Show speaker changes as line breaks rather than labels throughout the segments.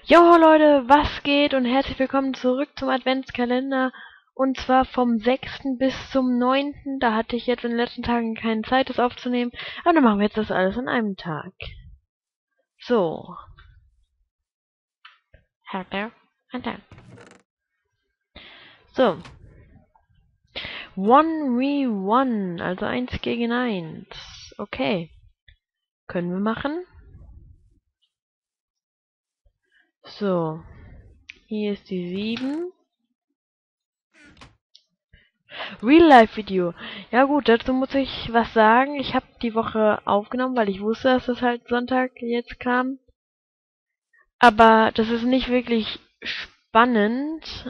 Jo Leute, was geht und herzlich willkommen zurück zum Adventskalender und zwar vom 6. bis zum 9. Da hatte ich jetzt in den letzten Tagen keine Zeit, das aufzunehmen, aber dann machen wir jetzt das alles an einem Tag. So. So. 1v1, also 1 gegen 1. Okay. Können wir machen. So. Hier ist die 7. Real-Life-Video. Ja gut, dazu muss ich was sagen. Ich habe die Woche aufgenommen, weil ich wusste, dass es halt Sonntag jetzt kam. Aber das ist nicht wirklich spannend.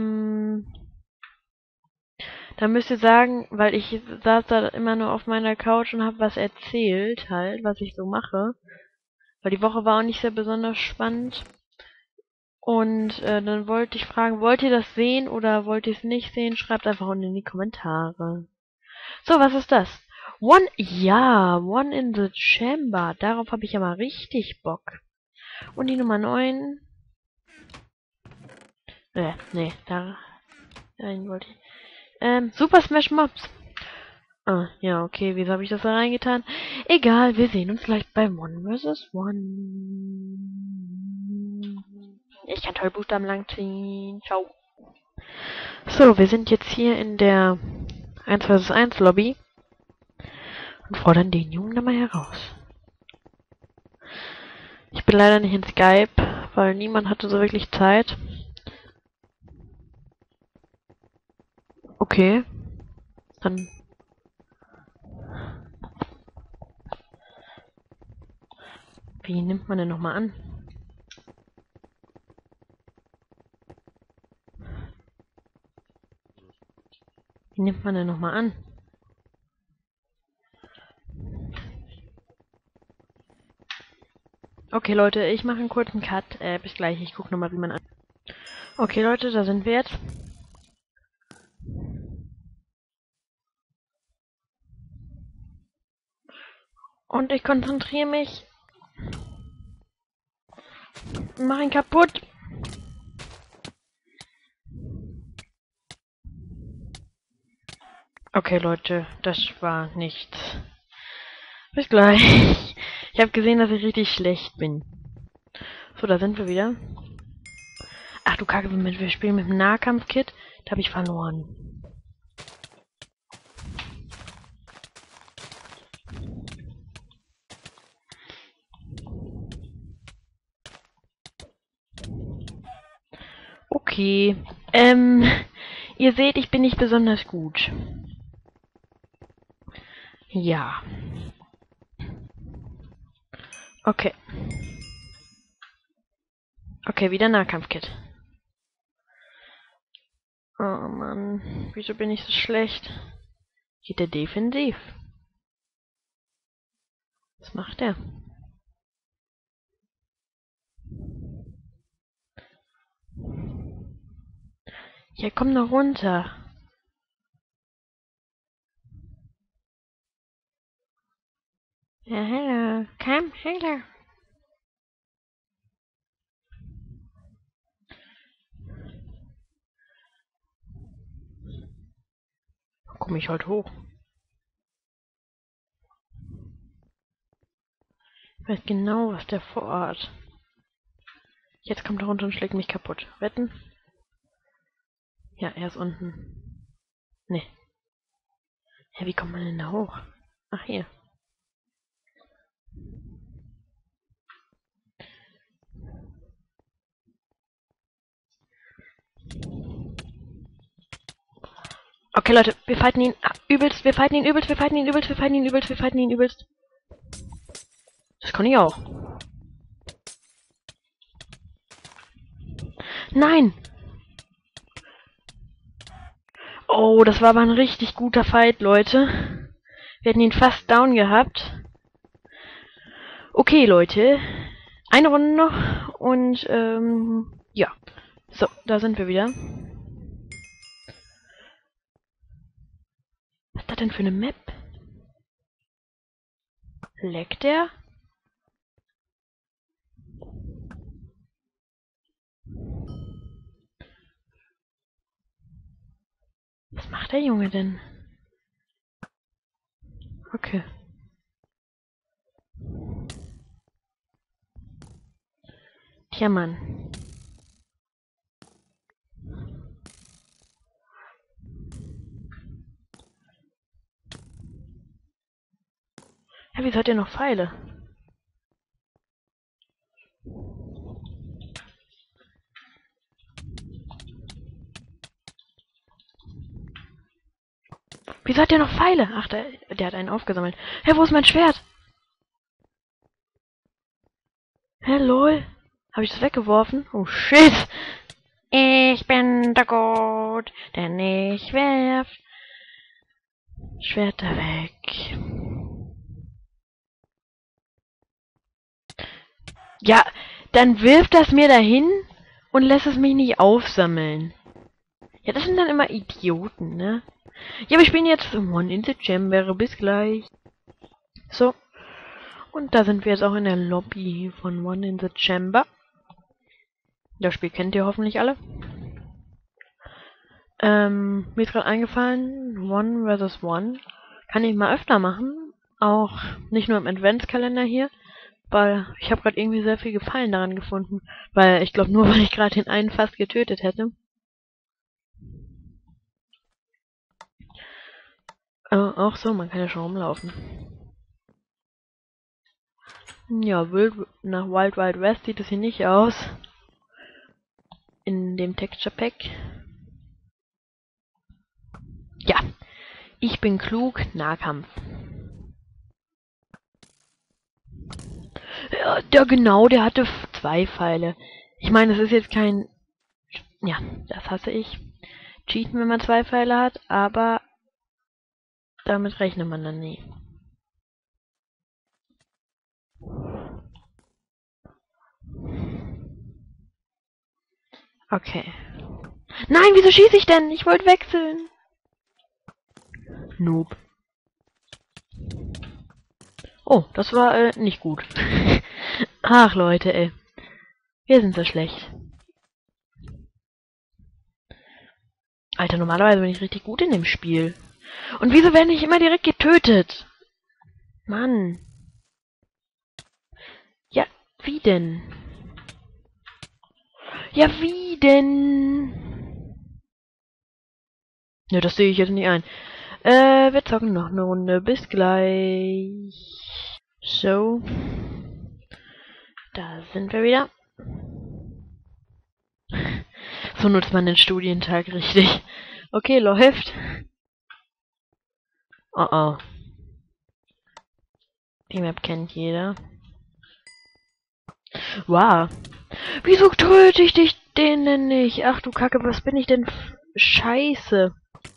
Da müsst ihr sagen, weil ich saß da immer nur auf meiner Couch und habe was erzählt halt, was ich so mache. Weil die Woche war auch nicht sehr besonders spannend. Und dann wollte ich fragen, wollt ihr das sehen oder wollt ihr es nicht sehen? Schreibt einfach unten in die Kommentare. So, was ist das? One in the Chamber. Darauf habe ich ja mal richtig Bock. Und die Nummer 9. Nee, dahin wollte ich. Super Smash Mobs. Ah, ja, okay, wieso habe ich das da reingetan? Egal, wir sehen uns vielleicht bei One vs. One. Ich kann toll Buchstaben langziehen. Ciao. So, wir sind jetzt hier in der 1 vs 1 Lobby und fordern den Jungen da mal heraus. Ich bin leider nicht in Skype, weil niemand hatte so wirklich Zeit. Okay. Dann. Wie nimmt man denn nochmal an? Wie nimmt man denn nochmal an? Okay, Leute, ich mache einen kurzen Cut. Bis gleich. Ich gucke nochmal, wie man an. Okay, Leute, da sind wir jetzt. Und ich konzentriere mich. Mach ihn kaputt. Okay, Leute, das war nichts. Bis gleich. Ich habe gesehen, dass ich richtig schlecht bin. So, da sind wir wieder. Ach du Kacke, wir spielen mit dem Nahkampf-Kit. Da habe ich verloren. Okay. Ihr seht, ich bin nicht besonders gut. Ja. Okay. Okay, wieder Nahkampfkit. Oh Mann, wieso bin ich so schlecht? Geht der defensiv? Was macht der? Ja, komm noch runter. Ja, hello. Komm, hello. Komm ich heute hoch. Ich weiß genau, was der vorhat. Jetzt kommt er runter und schlägt mich kaputt. Wetten? Ja, er ist unten. Nee. Ja, wie kommt man denn da hoch? Ach, hier. Okay, Leute, wir fighten ihn übelst, wir fighten ihn übelst, wir fighten ihn übelst, wir fighten ihn übelst, wir fighten ihn übelst. Das kann ich auch. Nein! Oh, das war aber ein richtig guter Fight, Leute. Wir hätten ihn fast down gehabt. Okay, Leute. Eine Runde noch und, ja. So, da sind wir wieder. Was ist das denn für eine Map? Leckt der? macht der Junge denn? Okay. Tja, Mann. Ja, wieso hat der noch Pfeile? Wieso hat der noch Pfeile? Ach, der hat einen aufgesammelt. Hä, wo ist mein Schwert? Hä, lol? Habe ich das weggeworfen? Oh, shit! Ich bin der Gott, denn ich werf Schwerter weg. Ja, dann wirft das mir dahin und lässt es mich nicht aufsammeln. Ja, das sind dann immer Idioten, ne? Ja, wir spielen jetzt One in the Chamber. Bis gleich. So. Und da sind wir jetzt auch in der Lobby von One in the Chamber. Das Spiel kennt ihr hoffentlich alle. Mir ist gerade eingefallen, One vs. One kann ich mal öfter machen. Auch nicht nur im Adventskalender hier. Weil ich habe gerade irgendwie sehr viel Gefallen daran gefunden. Weil ich glaube nur, weil ich gerade den einen fast getötet hätte. Auch so, man kann ja schon rumlaufen. Ja, nach Wild Wild West sieht es hier nicht aus. In dem Texture Pack. Ja, ich bin klug, Nahkampf. Ja, genau, der hatte 2 Pfeile. Ich meine, es ist jetzt kein... Ja, das hasse ich. Cheaten, wenn man 2 Pfeile hat, aber damit rechnet man dann nie. Okay. Nein, wieso schieße ich denn? Ich wollte wechseln. Noob. Oh, das war nicht gut. Ach Leute, ey. Wir sind so schlecht. Alter, normalerweise bin ich richtig gut in dem Spiel. Und wieso werde ich immer direkt getötet? Mann. Ja, wie denn? Ja, wie denn? Ne, das sehe ich jetzt nicht ein. Wir zocken noch eine Runde. Bis gleich. So. Da sind wir wieder. So nutzt man den Studientag richtig. Okay, läuft. Oh oh. Die Map kennt jeder. Wow. Wieso töte ich dich den denn nicht? Ach du Kacke, was bin ich denn? Scheiße.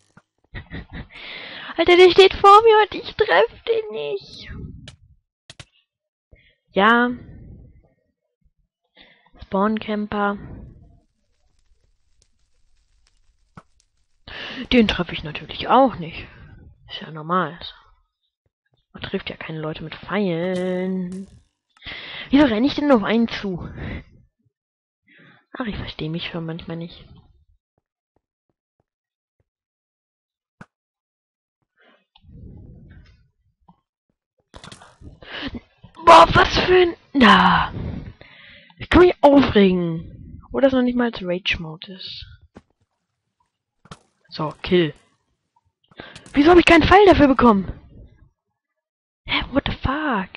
Alter, der steht vor mir und ich treffe den nicht. Ja. Spawncamper. Den treffe ich natürlich auch nicht. Ist ja normal. Man trifft ja keine Leute mit Pfeilen. Wieso renne ich denn auf einen zu? Ach, ich verstehe mich schon manchmal nicht. Boah, was für ein... Na. Ich kann mich aufregen. Oder es noch nicht mal als Rage-Mode ist. So, Kill. Wieso habe ich keinen Pfeil dafür bekommen? Hä, what the fuck?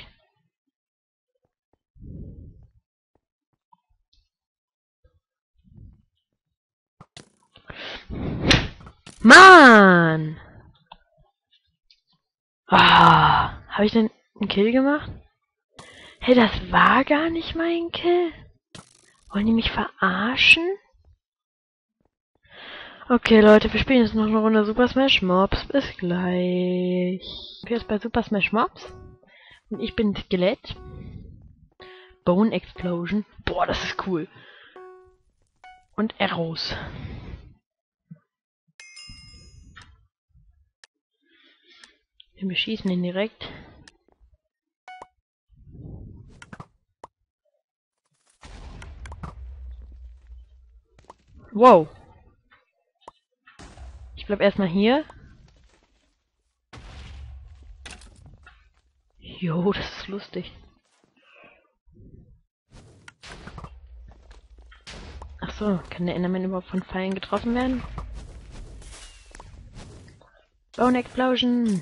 Mann! Ah, habe ich denn einen Kill gemacht? Hey, das war gar nicht mein Kill. Wollen die mich verarschen? Okay, Leute, wir spielen jetzt noch eine Runde Super Smash Mobs. Bis gleich. Ich bin jetzt bei Super Smash Mobs. Und ich bin Skelett. Bone Explosion. Boah, das ist cool. Und Arrows. Wir beschießen ihn direkt. Wow. Ich bleib erstmal hier. Jo, das ist lustig. Ach so, kann der Enderman überhaupt von Pfeilen getroffen werden? Bone Explosion!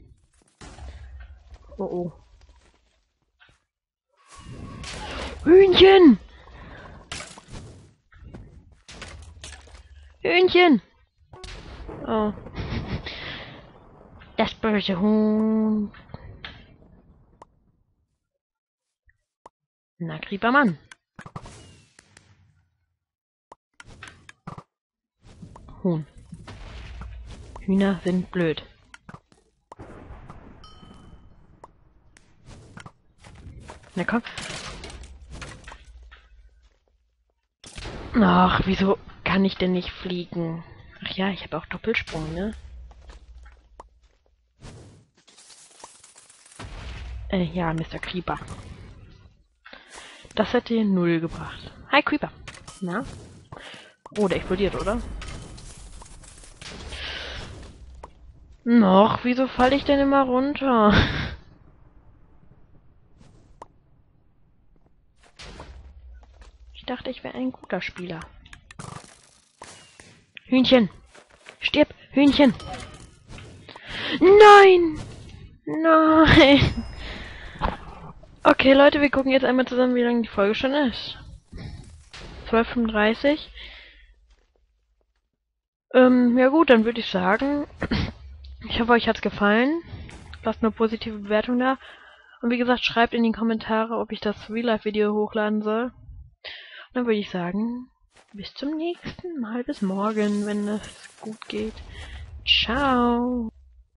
Oh oh. Hühnchen! Hühnchen! Oh. Das böse Huhn. Na, Creepermann. Huhn. Hühner sind blöd. Na komm. Ach, wieso kann ich denn nicht fliegen? Ach ja, ich habe auch Doppelsprung, ne? Ja, Mr. Creeper. Das hätte 0 gebracht. Hi, Creeper. Na? Oh, der explodiert, oder? Noch, wieso falle ich denn immer runter? Ich dachte, ich wäre ein guter Spieler. Hühnchen! Stirb! Hühnchen! Nein! Nein! Okay, Leute, wir gucken jetzt einmal zusammen, wie lange die Folge schon ist. 12:35. Ja gut, dann würde ich sagen, ich hoffe, euch hat's gefallen. Lasst eine positive Bewertung da. Und wie gesagt, schreibt in die Kommentare, ob ich das Real-Life-Video hochladen soll. Und dann würde ich sagen, bis zum nächsten Mal, bis morgen, wenn es gut geht. Ciao!